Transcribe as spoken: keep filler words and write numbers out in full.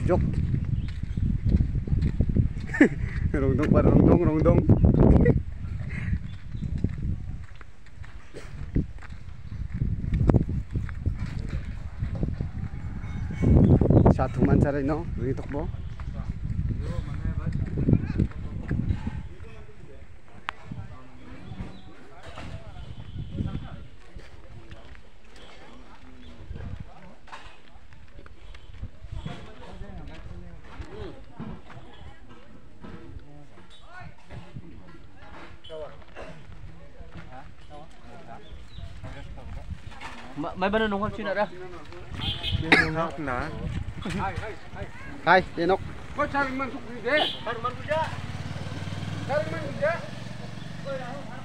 Joke. Rongdong pa rongdong rongdong. Satu man sa rin no, ritok mo. May bananong kang sinara. Tinok na. Hai, tinok. Kau cari masuk di deh. Cari masuk dia. Cari masuk dia.